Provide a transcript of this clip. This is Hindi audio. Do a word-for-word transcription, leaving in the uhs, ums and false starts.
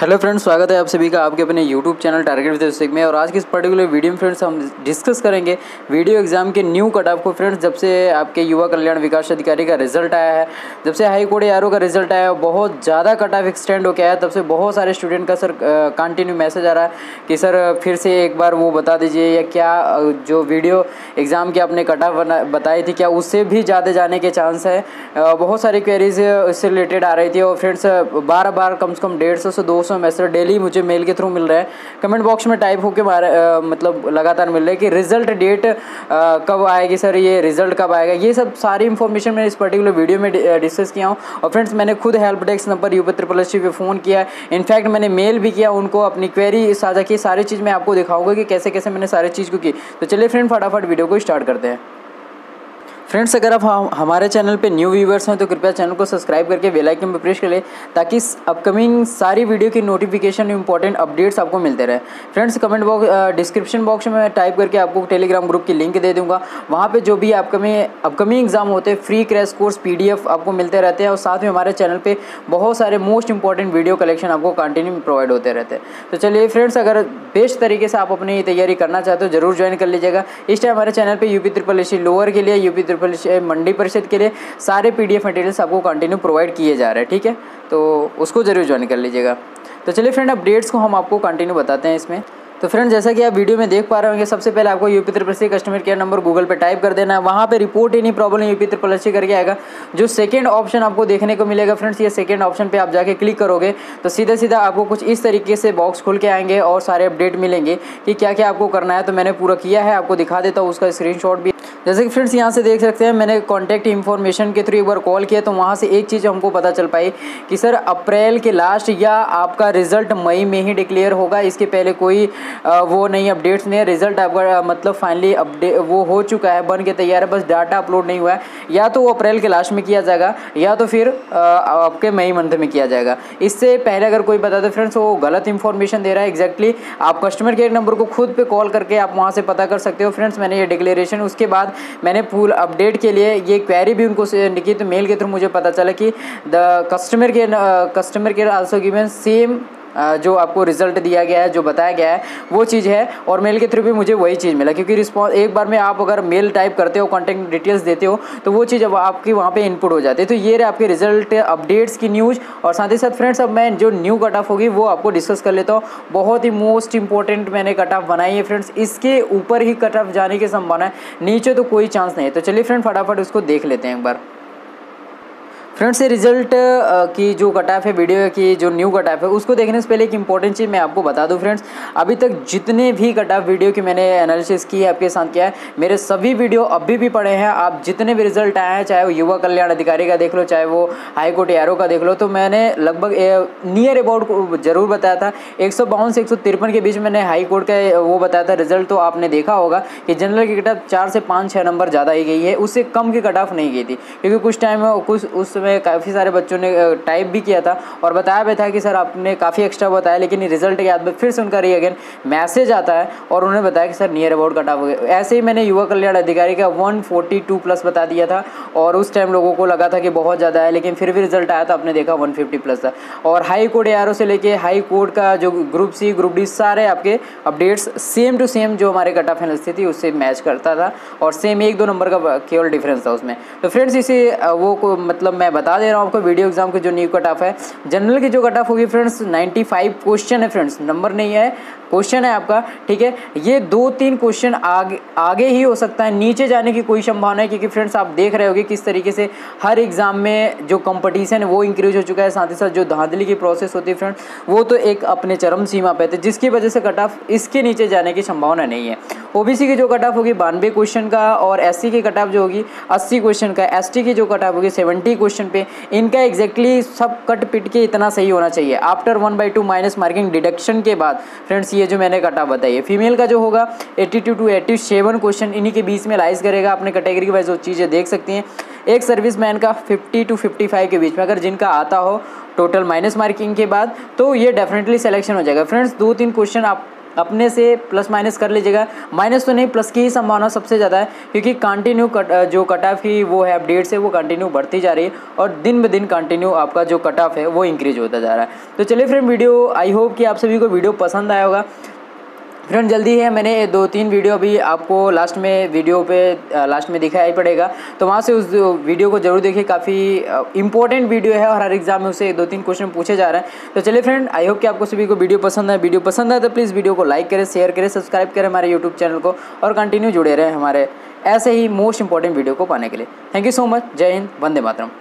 हेलो फ्रेंड्स, स्वागत है आप सभी का आपके अपने यूट्यूब चैनल टारगेट विद सिक में। और आज की इस पर्टिकुलर वीडियो में फ्रेंड्स हम डिस्कस करेंगे वीडियो एग्जाम के न्यू कट ऑफ को। फ्रेंड्स, जब से आपके युवा कल्याण विकास अधिकारी का रिजल्ट आया है, जब से हाई कोर्ट आर ओ का रिजल्ट आया है, बहुत ज़्यादा कट ऑफ एक्सटेंड हो गया है, तब से बहुत सारे स्टूडेंट का सर कंटिन्यू मैसेज आ रहा है कि सर फिर से एक बार वो बता दीजिए, या क्या जो वीडियो एग्ज़ाम की आपने कट ऑफ बताई थी क्या उससे भी ज़्यादा जाने के चांस है। बहुत सारी क्वेरीज इससे रिलेटेड आ रही थी। और फ्रेंड्स, बार बार कम से कम डेढ़ सौ से दो सौ मैसेज डेली मुझे मेल के थ्रू मिल रहा है, कमेंट बॉक्स में टाइप होकर मारे मतलब लगातार मिल रहा है कि रिजल्ट डेट कब आएगी सर, ये रिजल्ट कब आएगा। ये सब सारी इन्फॉर्मेशन मैंने इस पर्टिकुलर वीडियो में डिस्कस किया हूँ। और फ्रेंड्स, मैंने खुद help desk number UP triple S पे फ़ोन किया, इनफैक्ट मैंने मेल भी किया उनको, अपनी क्वेरी साझा की। सारी चीज़ मैं आपको दिखाऊंगा कि कैसे कैसे मैंने सारी चीज़ को की। तो चलिए फ्रेंड, फटाफट वीडियो को स्टार्ट करते हैं। फ्रेंड्स, अगर आप हमारे चैनल पे न्यू व्यूवर्स हैं तो कृपया चैनल को सब्सक्राइब करके बेल आइकन पर प्रेस कर लें, ताकि अपकमिंग सारी वीडियो की नोटिफिकेशन इंपॉर्टेंट अपडेट्स आपको मिलते रहे। Friends, comment box description box में टाइप करके आपको टेलीग्राम ग्रुप की लिंक दे दूंगा। वहाँ पे जो भी अपकमिंग अपकमिंग एग्जाम होते हैं, फ्री क्रैश कोर्स पीडीएफ आपको मिलते रहते हैं। और साथ में हमारे चैनल पर बहुत सारे मोस्ट इंपॉर्टेंट वीडियो कलेक्शन आपको कंटिन्यू प्रोवाइड होते रहते हैं। तो चलिए फ्रेंड्स, अगर बेस्ट तरीके से आप अपनी तैयारी करना चाहते हो जरूर ज्वाइन कर लीजिएगा। इस टाइम हमारे चैनल पर यूपी ट्रिपल एस लोअर के लिए, यूपी ट्रिपल एस मंडी परिषद के लिए सारे पीडीएफ मटेरियल्स आपको कंटिन्यू प्रोवाइड किए जा रहे हैं, ठीक है। तो उसको जरूर ज्वाइन कर लीजिएगा। तो चलिए फ्रेंड, अपडेट्स को हम आपको कंटिन्यू बताते हैं इसमें। तो फ्रेंड, जैसा कि आप वीडियो में देख पा रहे होंगे, सबसे पहले आपको UP triple S customer care number Google पे टाइप कर देना है। वहाँ पे report any problem UP triple S करके आएगा। जो सेकंड ऑप्शन आपको देखने को मिलेगा फ्रेंड्स, ये सेकंड ऑप्शन पे आप जाके क्लिक करोगे तो सीधा सीधा आपको कुछ इस तरीके से बॉक्स खुल के आएंगे और सारे अपडेट मिलेंगे कि क्या क्या आपको करना है। तो मैंने पूरा किया है, आपको दिखा देता हूँ उसका स्क्रीनशॉट भी। जैसे कि फ्रेंड्स यहाँ से देख सकते हैं, मैंने कॉन्टैक्ट इन्फॉर्मेशन के थ्रू एक बार कॉल किया तो वहाँ से एक चीज़ हमको पता चल पाई कि सर अप्रैल के लास्ट या आपका रिजल्ट मई में ही डिक्लेयर होगा। इसके पहले कोई वो नहीं अपडेट्स नहीं है। रिजल्ट आपका मतलब फाइनली अपडेट वो हो चुका है, बन के तैयार है, बस डाटा अपलोड नहीं हुआ है। या तो वो अप्रैल के लास्ट में किया जाएगा या तो फिर आपके मई मंथ में किया जाएगा। इससे पहले अगर कोई बता दे फ्रेंड्स, वो गलत इन्फॉर्मेशन दे रहा है। एग्जैक्टली आप कस्टमर केयर नंबर को खुद पे कॉल करके आप वहाँ से पता कर सकते हो। फ्रेंड्स, मैंने ये डिक्लेरेशन उसके बाद मैंने फुल अपडेट के लिए ये क्वेरी भी उनको लिखी, तो मेल के थ्रू मुझे पता चला कि the customer care customer care also given same जो आपको रिजल्ट दिया गया है, जो बताया गया है वो चीज़ है। और मेल के थ्रू भी मुझे वही चीज़ मिला, क्योंकि रिस्पॉन्स एक बार में आप अगर मेल टाइप करते हो, कॉन्टैक्ट डिटेल्स देते हो, तो वो चीज़ अब आपकी वहाँ पे इनपुट हो जाती है। तो ये रहे आपके रिजल्ट अपडेट्स की न्यूज़। और साथ ही साथ फ्रेंड्स, अब मैं जो न्यू कट ऑफ होगी वो आपको डिस्कस कर लेता हूँ। बहुत ही मोस्ट इंपॉर्टेंट मैंने कट ऑफ बनाई है फ्रेंड्स, इसके ऊपर ही कट ऑफ जाने की संभावना है, नीचे तो कोई चांस नहीं है। तो चलिए फ्रेंड, फटाफट उसको देख लेते हैं एक बार। फ्रेंड्स, ये रिजल्ट की जो कट ऑफ है, वीडियो की जो न्यू कट ऑफ है, उसको देखने से पहले एक इंपॉर्टेंट चीज़ मैं आपको बता दूं फ्रेंड्स, अभी तक जितने भी कट ऑफ वीडियो की मैंने एनालिसिस की है, आपके साथ किया है, मेरे सभी वीडियो अभी भी पड़े हैं। आप जितने भी रिजल्ट आए हैं, चाहे वो युवा कल्याण अधिकारी का देख लो, चाहे वो हाई कोर्ट आर ओ का देख लो, तो मैंने लगभग नियर अबाउट को जरूर बताया था। एक सौ बावन से एक सौ तिरपन के बीच मैंने हाई कोर्ट का वो बताया था रिजल्ट। तो आपने देखा होगा कि जनरल की कट ऑफ चार से पाँच छः नंबर ज़्यादा ही गई है, उससे कम की कट ऑफ नहीं गई थी। क्योंकि कुछ टाइम कुछ उस समय काफ़ी सारे बच्चों ने टाइप भी किया था और बताया भी था कि सर आपने काफ़ी एक्स्ट्रा बताया, लेकिन रिजल्ट के बाद फिर से उनका री अगेन मैसेज आता है और उन्होंने बताया कि sir near about cut off हो गया। ऐसे ही मैंने युवा कल्याण अधिकारी का एक सौ बयालीस प्लस बता दिया था और उस टाइम लोगों को लगा था कि बहुत ज़्यादा है, लेकिन फिर भी रिजल्ट आया था, आपने देखा एक सौ पचास प्लस था। और हाई कोर्ट आर ओ से लेके हाई कोर्ट का जो ग्रुप सी ग्रुप डी सारे आपके अपडेट्स सेम टू सेम जो हमारे कट ऑफ एनालिसिस थी उससे मैच करता था और सेम एक दो नंबर का केवल डिफरेंस था उसमें। तो फ्रेंड्स, इसे वो को मतलब मैं बता दे रहा हूँ आपको, वीडियो एग्जाम की जो न्यू कट ऑफ है, जनरल की जो कट ऑफ होगी फ्रेंड्स पचानवे क्वेश्चन है फ्रेंड्स, नंबर नहीं है, क्वेश्चन है आपका, ठीक है। ये दो तीन क्वेश्चन आगे आगे ही हो सकता है, नीचे जाने की कोई संभावना है, क्योंकि फ्रेंड्स आप देख रहे होगे किस तरीके से हर एग्जाम में जो कंपटीशन है वो इंक्रीज हो चुका है। साथ ही साथ जो धांधली की प्रोसेस होती है फ्रेंड्स, वो तो एक अपने चरम सीमा पे थे, जिसकी वजह से कट ऑफ इसके नीचे जाने की संभावना नहीं है। ओबीसी की जो कट ऑफ होगी बानवे क्वेश्चन का और एससी की कट ऑफ जो होगी अस्सी क्वेश्चन का, एसटी की जो कट ऑफ होगी सत्तर क्वेश्चन पे। इनका एग्जैक्टली सब कट पिट के इतना सही होना चाहिए after one by two minus marking deduction के बाद। फ्रेंड्स, ये जो मैंने कट ऑफ बताई है, फीमेल का जो होगा बयासी टू सत्तासी क्वेश्चन इन्हीं के बीच में लाइज करेगा। अपने कैटेगरी वाइज वो चीज़ें देख सकती हैं। एक सर्विसमैन का पचास टू पचपन के बीच में अगर जिनका आता हो टोटल माइनस मार्किंग के बाद, तो ये डेफिनेटली सिलेक्शन हो जाएगा। फ्रेंड्स, दो तीन क्वेश्चन आप अपने से प्लस माइनस कर लीजिएगा। माइनस तो नहीं, प्लस की ही संभावना सबसे ज़्यादा है, क्योंकि कंटिन्यू कट जो कट ऑफ की वो है अपडेट से वो कंटिन्यू बढ़ती जा रही है और दिन ब दिन कंटिन्यू आपका जो कट ऑफ है वो इंक्रीज होता जा रहा है। तो चलिए फ्रेंड, वीडियो आई होप कि आप सभी को वीडियो पसंद आया होगा। फ्रेंड जल्दी है, मैंने दो तीन वीडियो अभी आपको लास्ट में वीडियो पे लास्ट में दिखाई पड़ेगा, तो वहाँ से उस वीडियो को जरूर देखिए। काफ़ी इंपॉर्टेंट वीडियो है और हर एग्जाम में उसे दो तीन क्वेश्चन पूछे जा रहे हैं। तो चलिए फ्रेंड, आई होप कि आपको सभी को वीडियो पसंद है। वीडियो पसंद है तो प्लीज़ वीडियो को लाइक करें, शेयर करें, सब्सक्राइब करें हमारे यूट्यूब चैनल को और कंटिन्यू जुड़े रहें हमारे ऐसे ही मोस्ट इंपॉर्टेंट वीडियो को पाने के लिए। Thank you so much. जय हिंद, वंदे मातरम।